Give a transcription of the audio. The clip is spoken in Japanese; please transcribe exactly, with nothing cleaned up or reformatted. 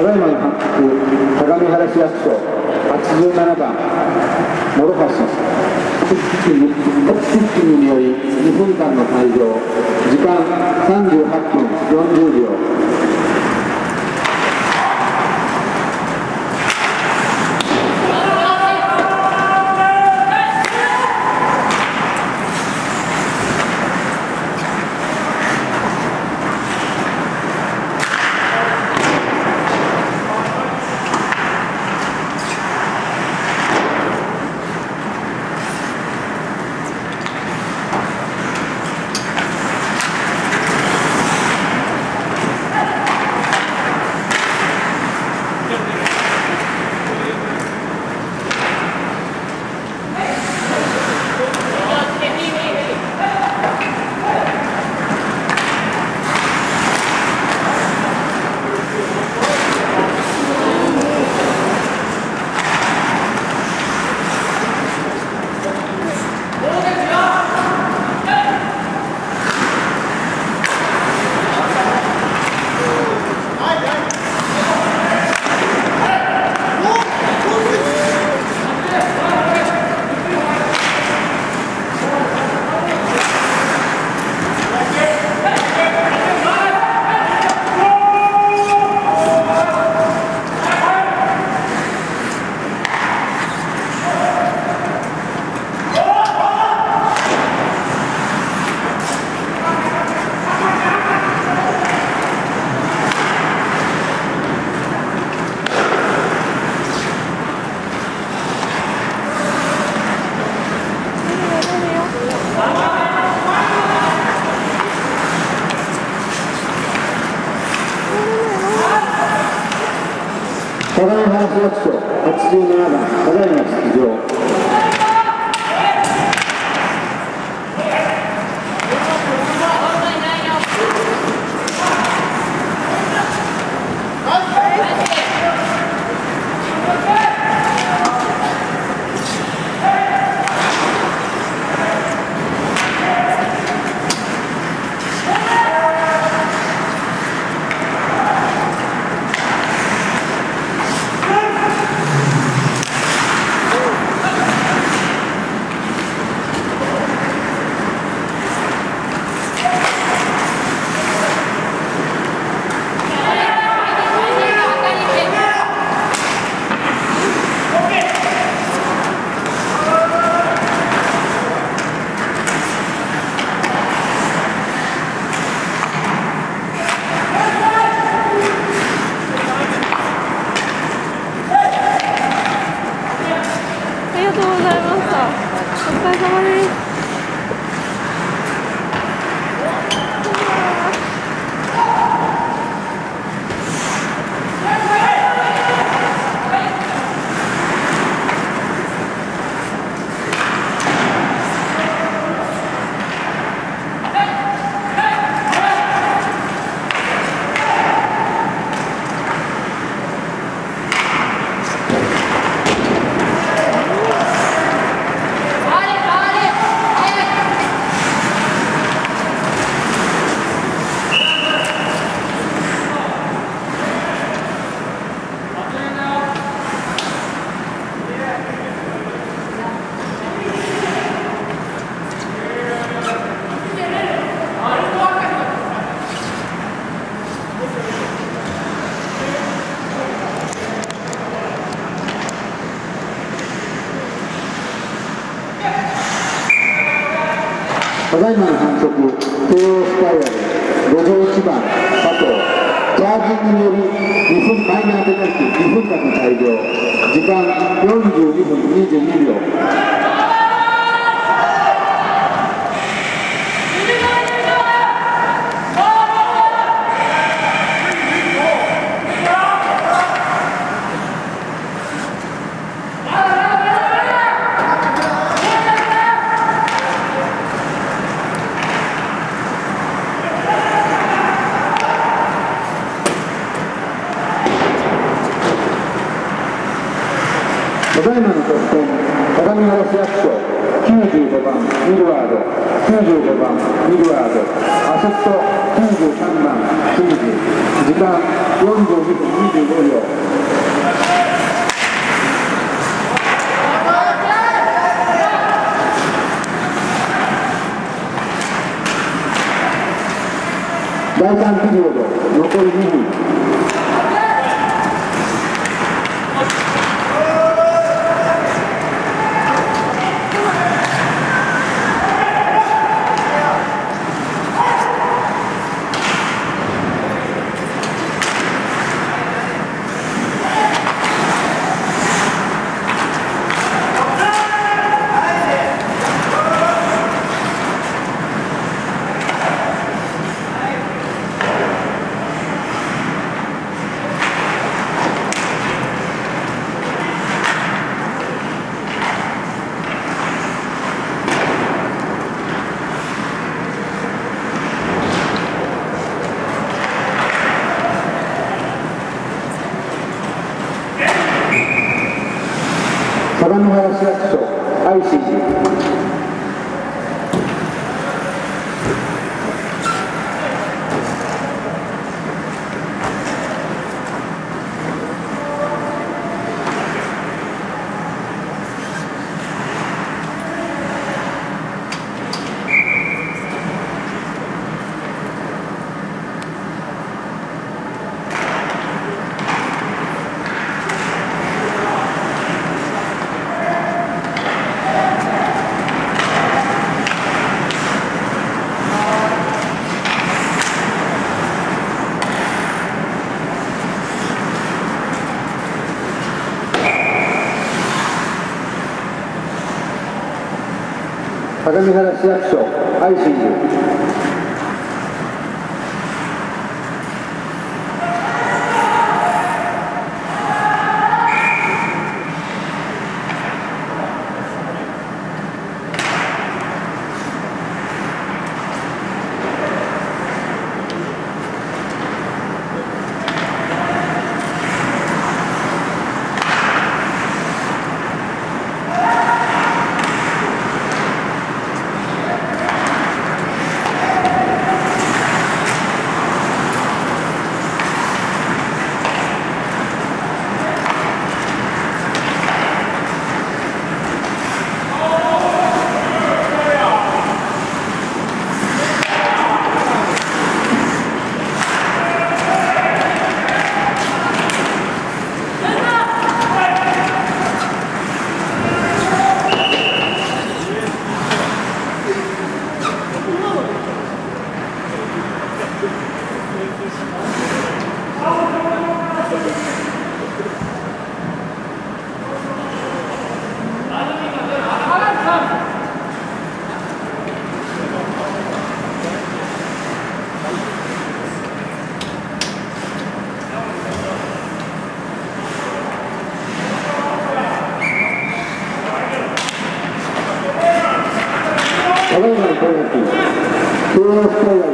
ただいまの反復、相模原市役所、はちじゅうななばん、諸橋、ピッチングによりにふんかんの退場、時間さんじゅうはっぷんよんじゅうびょう。相模原市役所はちじゅうななばん、ただいま出場。 お疲れ様です。 ただいまの反則、東洋スパイラル、ごじゅういちばん、佐藤、チャージングによりにふんマイナーペナルティにふんかんの退場、時間よんじゅうにふんにじゅうにびょう。ただいまの得点、相模原市役所、きゅうじゅうごばん、ミルワード、きゅうじゅうごばん、ミルワード、アセットきゅうじゅうじゅうさんばん清水、時間よんじゅうにふんにじゅうごびょう。だいさんピリオド残りにふん。相模原市役所愛心寺。相模原市役所愛心寺。ただいまの攻撃、慶応スタイル